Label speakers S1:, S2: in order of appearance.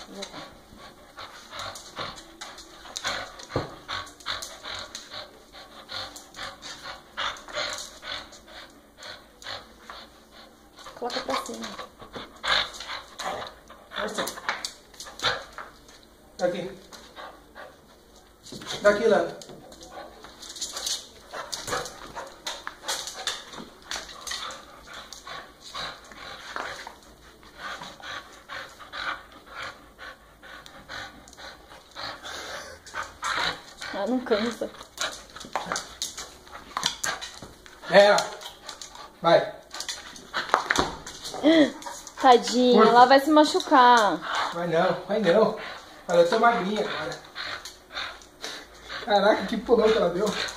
S1: Coloca pra cima.
S2: Aqui. Daqui, Léo.
S1: Ah, não cansa.
S2: Vai.
S1: Tadinha, ela vai se machucar.
S2: Vai não. Olha, eu tô magrinha agora. Caraca, que pulão que ela deu.